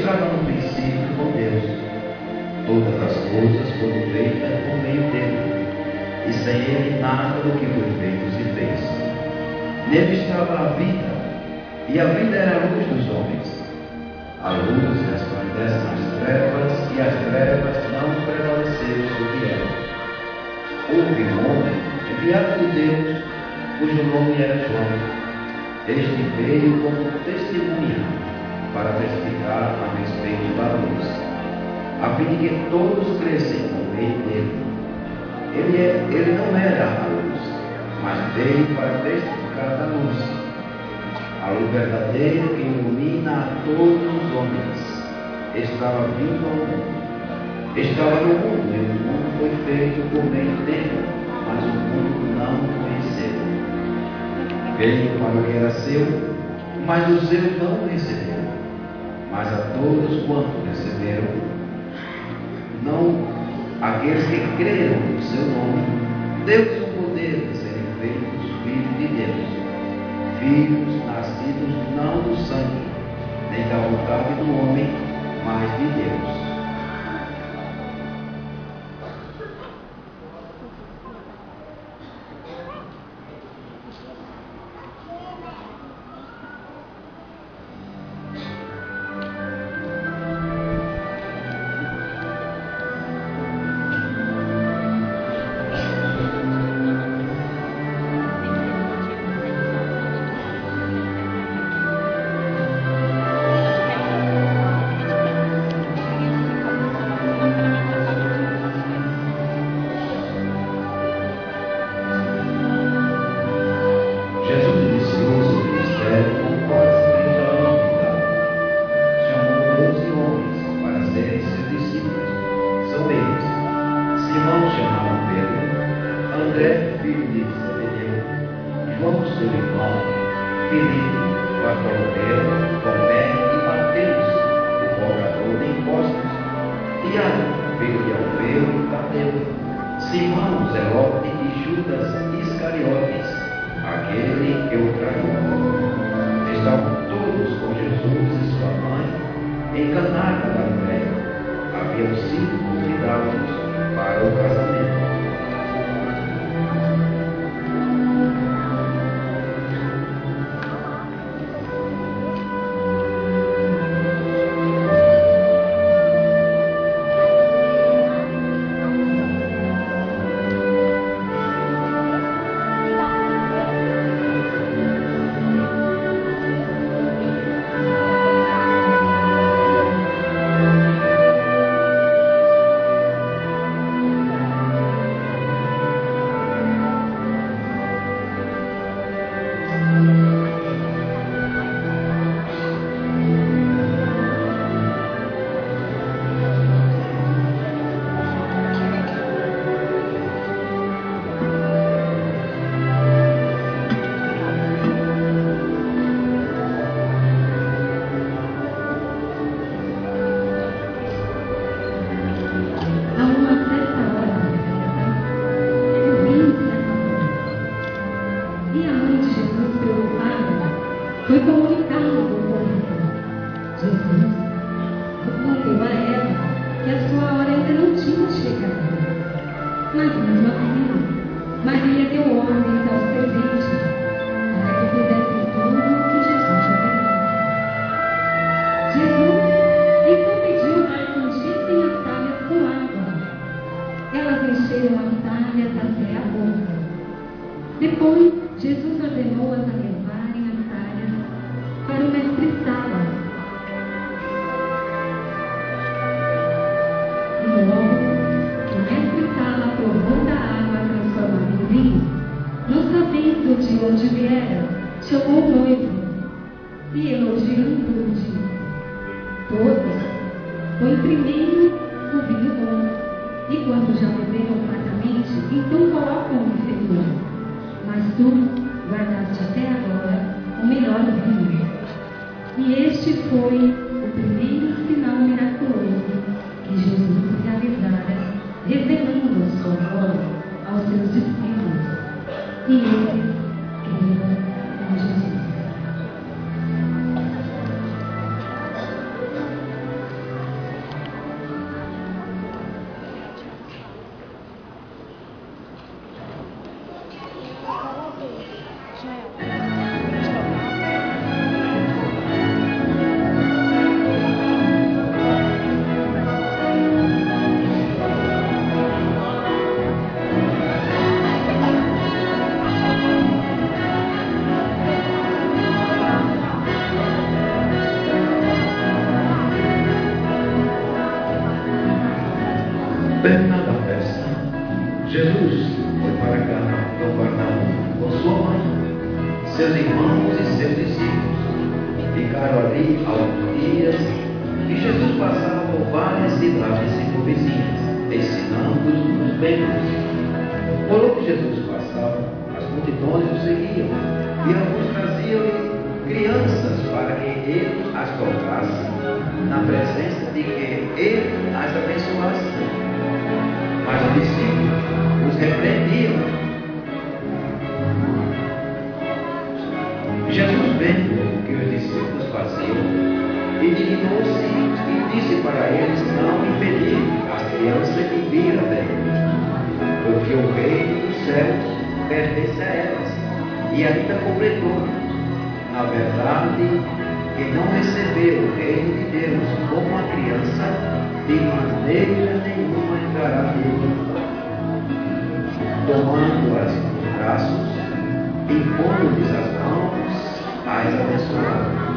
estava no princípio com Deus. Todas as coisas foram feitas por meio dele, e sem ele nada do que foi feito se fez. Nele estava a vida, e a vida era a luz dos homens. A luz resplandece nas trevas, e as trevas não prevaleceram sobre ela. Houve um homem enviado de Deus, cujo nome era João. Este veio como testemunha para testificar a respeito da luz, a fim de que todos crescem por meio dele. Ele não era a luz, mas veio para testificar da luz, a luz verdadeira que ilumina a todos os homens. Estava vindo ao mundo, estava no mundo, e o mundo foi feito por meio dele, mas o mundo não o conheceu. Veio para o que era seu, mas o seu não o recebeu. Mas a todos quantos receberam, não aqueles que creram no seu nome, deu-lhes o poder de serem feitos filhos de Deus, filhos nascidos não do sangue, nem da vontade do homem, mas de Deus. Jesus foi para Cafarnaum com sua mãe, seus irmãos e seus discípulos. Ficaram ali alguns dias e Jesus passava por várias cidades circunvizinhas, ensinando-os nos templos. Por onde Jesus passava, as multidões o seguiam, e alguns traziam-lhe crianças para que ele as tocasse, na presença de que ele as abençoasse. Mas os discípulos os repreendiam. Jesus, vendo o que os discípulos faziam, indignou-se e disse para eles não impedir as crianças de vir até ele, porque o reino dos céus pertence a elas. E ainda completou: na verdade, que não recebeu o reino de Deus como uma criança, de maneira nenhuma entrará nele. Tomando-as nos braços, impondo-lhes as mãos, as abençoaram.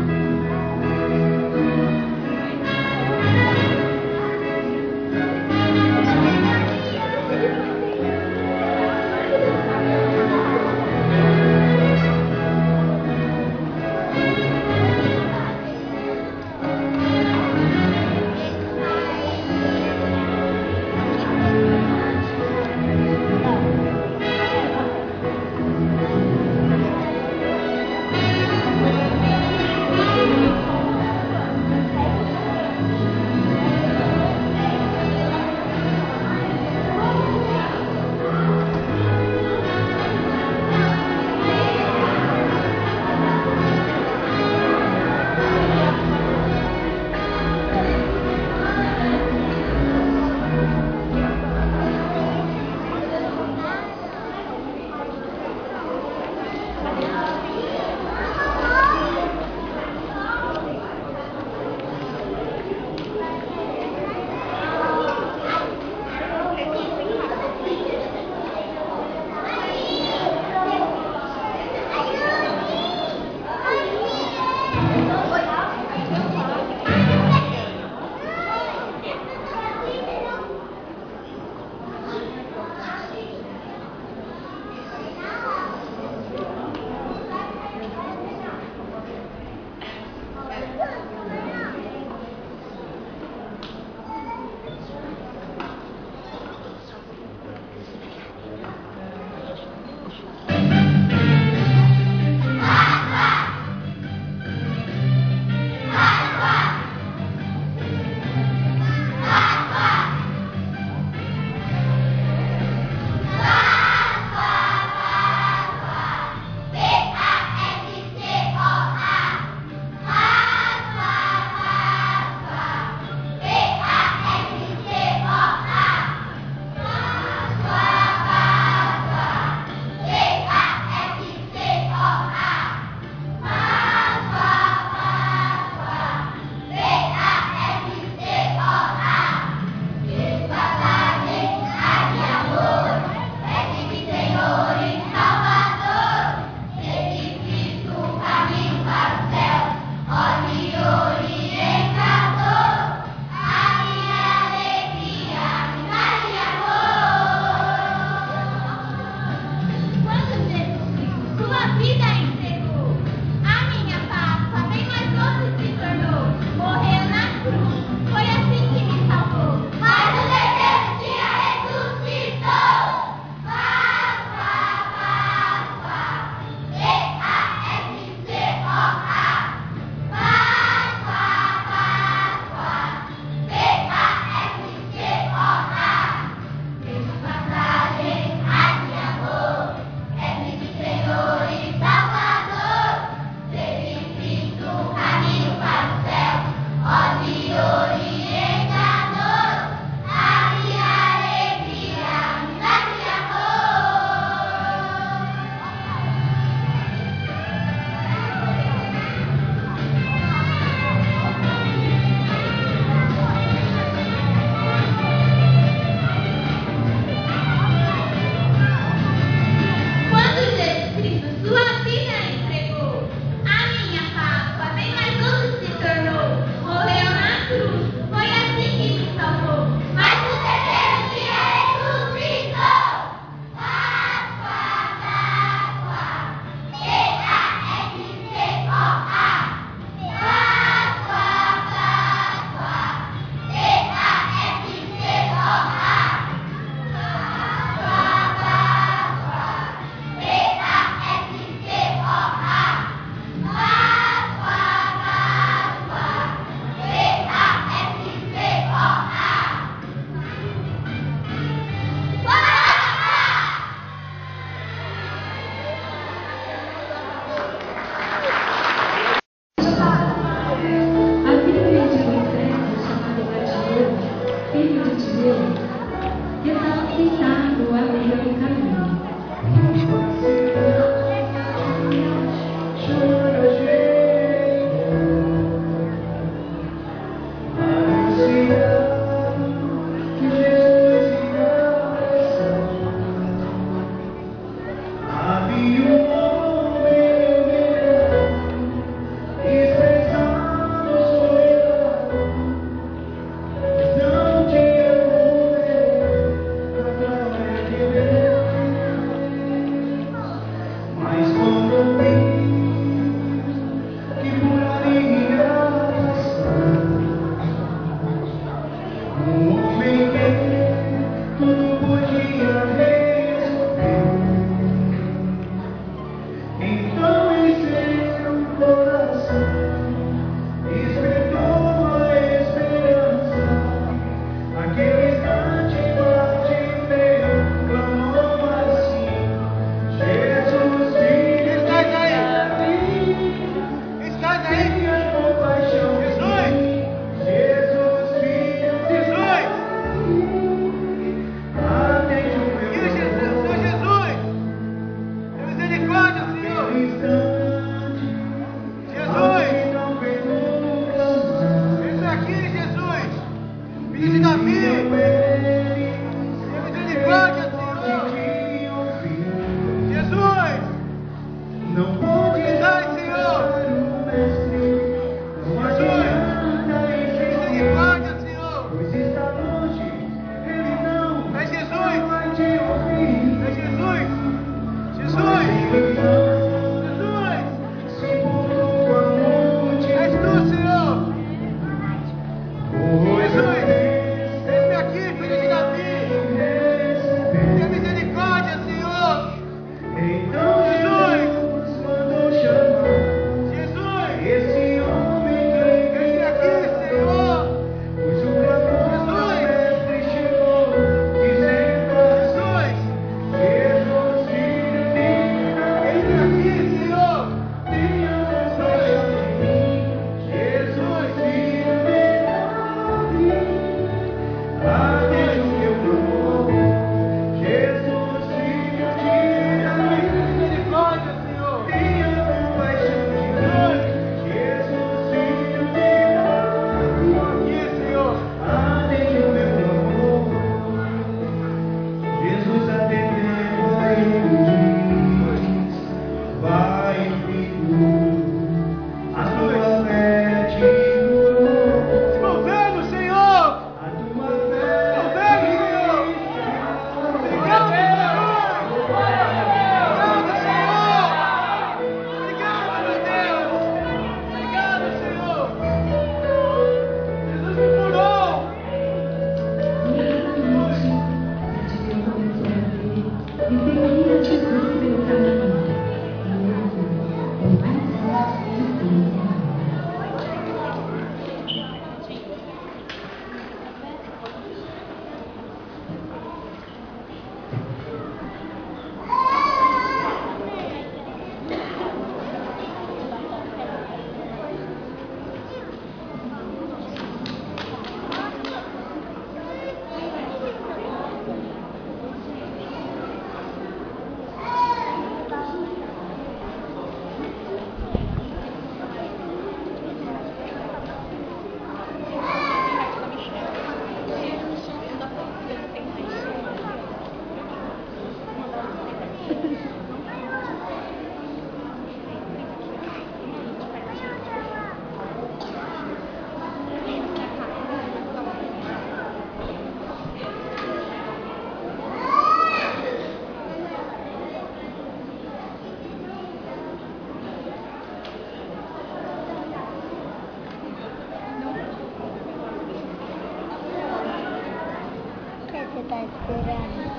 Você está esperando?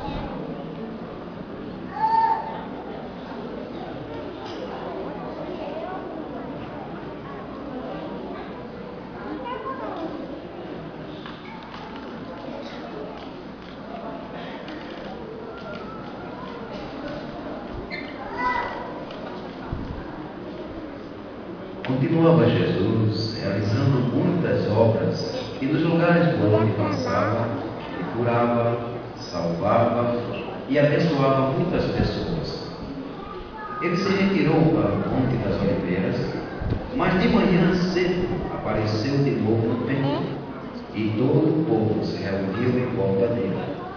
Continuava Jesus realizando muitas obras e nos lugares por onde passava, ele curava, salvava e abençoava muitas pessoas. Ele se retirou para o Monte das Oliveiras, mas de manhã cedo apareceu de novo no templo e todo o povo se reuniu em volta dele.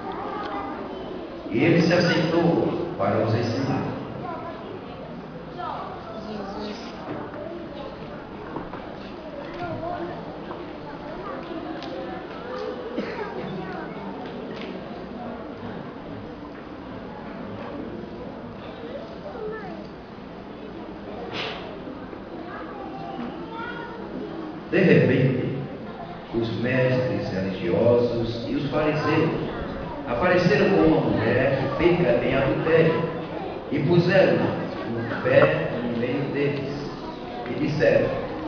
E ele se assentou para os ensinar. De repente, os mestres religiosos e os fariseus apareceram com uma mulher que fica em adultério e puseram um pé no meio deles e disseram: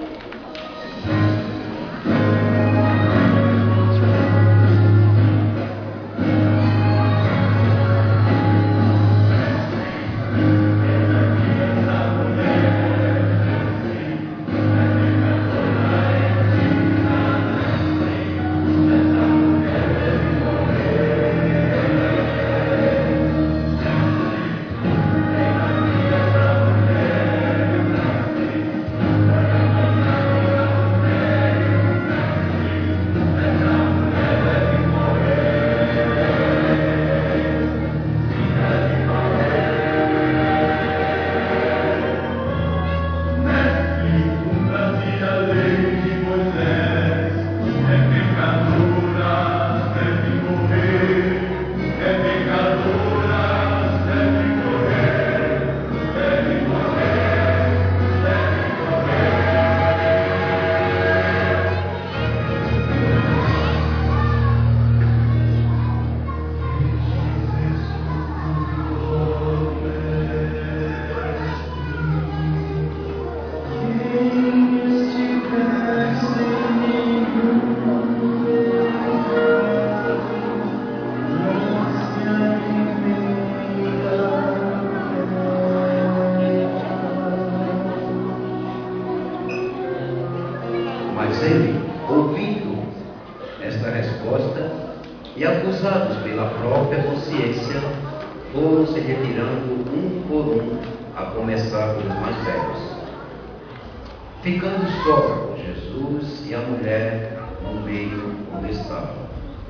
Mas ele, ouvindo esta resposta e acusados pela própria consciência, foram se retirando um por um, a começar pelos mais velhos, ficando só Jesus e a mulher no meio onde estavam.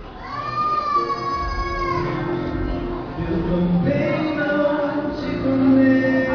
Eu também não te condeno.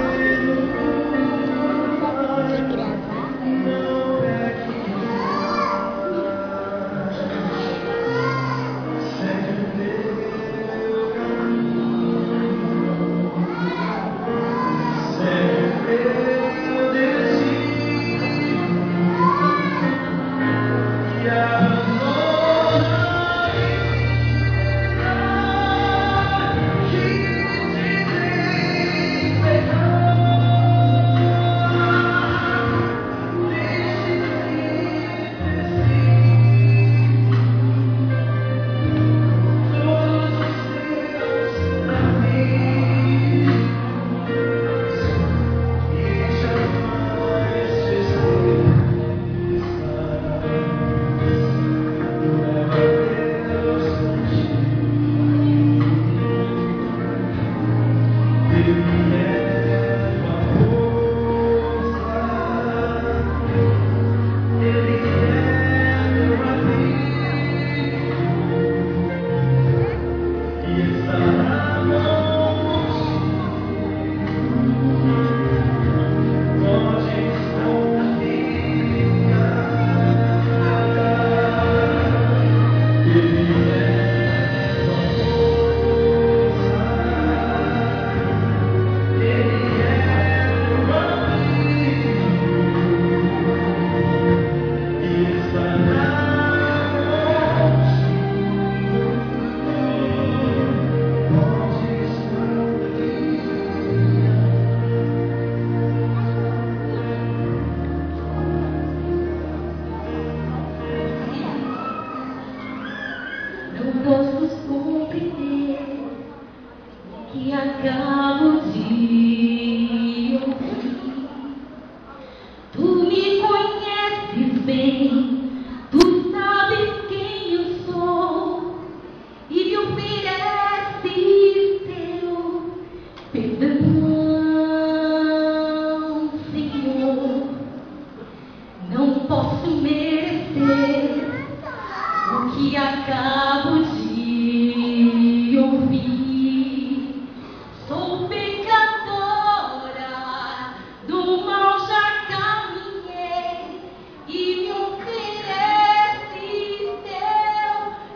que acabo de ouvir. Tu me conheces bem, tu sabes quem eu sou e me ofereces teu perdão, Senhor. Não posso merecer o que acabo de ouvir. Sou pecadora, do mal já caminhei e me ofereces teu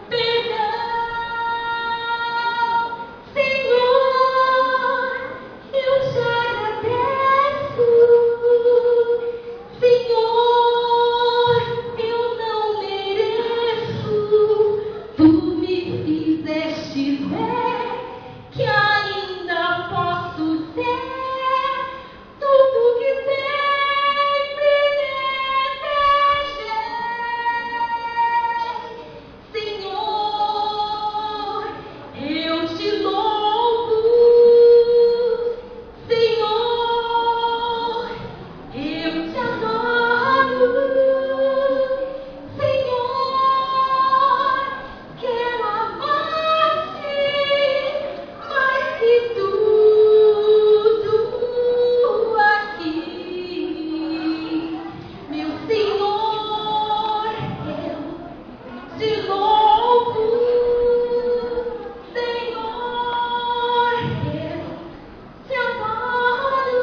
perdão, Senhor. Eu te agradeço, Senhor. Eu não mereço. Tu me fizeste ver que ainda posso ser tudo que sempre desejei. Senhor, eu te louvo. Senhor, eu te adoro. Senhor, quero amar-te mais que tudo aqui. Meu Senhor, eu te louvo. Senhor, eu te adoro.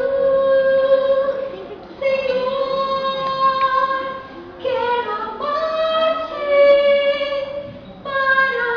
Senhor, quero amar-te para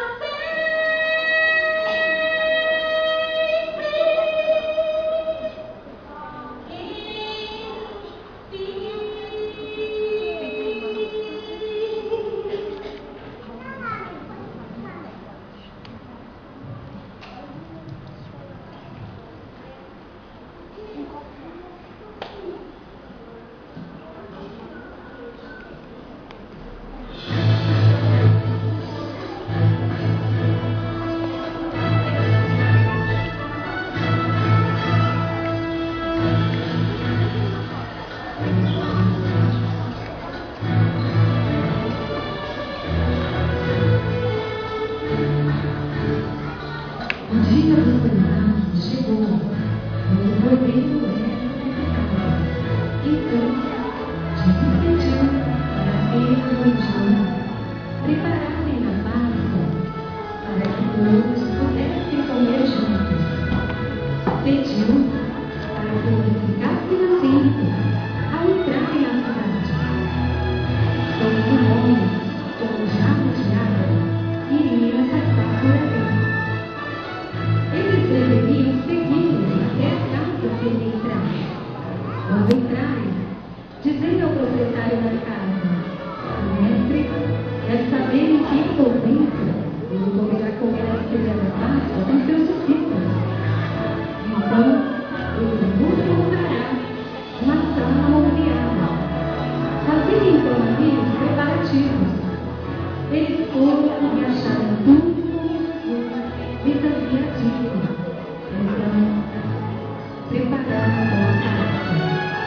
o dia do Senhor chegou, quando o cordeiro era sacrificado. Então, Jesus pediu para aqueles prepararem a Páscoa, para que todos pudessem comer juntos. Pediu para que eles ficassem atentos ao entrarem na cidade. Todos os homens, com jarros de água, iriam passar por ali. Eles deveriam segui-los até a casa que ele entrasse. Quando entrarem, dizendo ao proprietário da casa: Mestre, quer saber em que convento ele poderá comer a ceia da Páscoa com seus discípulos. Então, ele vos mostrará uma sala mobiliada. Fazia então ali os preparativos. Eles foram e acharam tudo como Jesus lhes havia dito. Então, prepararam a Páscoa.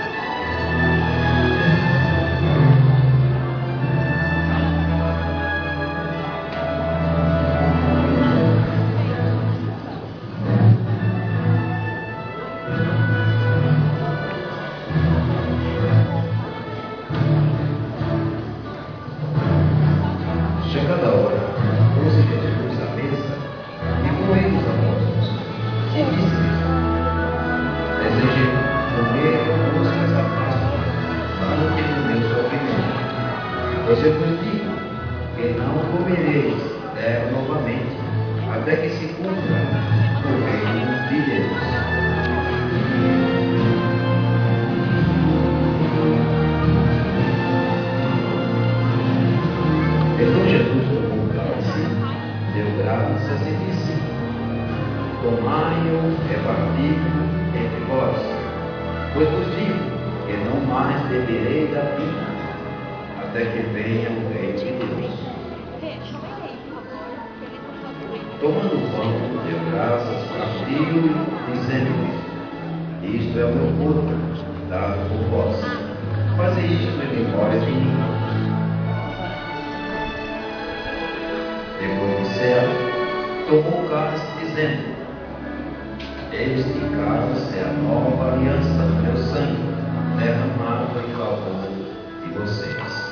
Chegando a hora, pôs Jesus à mesa e com ele os apóstolos. E disse-lhes: Desejei comer convosco essa Páscoa, para que no meu sofrimento. Pois eu vos digo que não comereis dela novamente, até que se cumpra o reino de Deus. Então Jesus tomou o cálice, deu graças e disse: Tomai-o, reparti-o entre vós, pois vos digo que não mais beberei da vinha, até que venha o reino de Deus. Tomando o pão, deu graças, partiu despediu-lhe, dizendo-lhe: isto é o meu corpo, dado por vós. Faze isto em memória de mim. Depois de céu, tomou o cálice, dizendo: este cálice é a nova aliança do meu sangue, derramado em favor de vocês.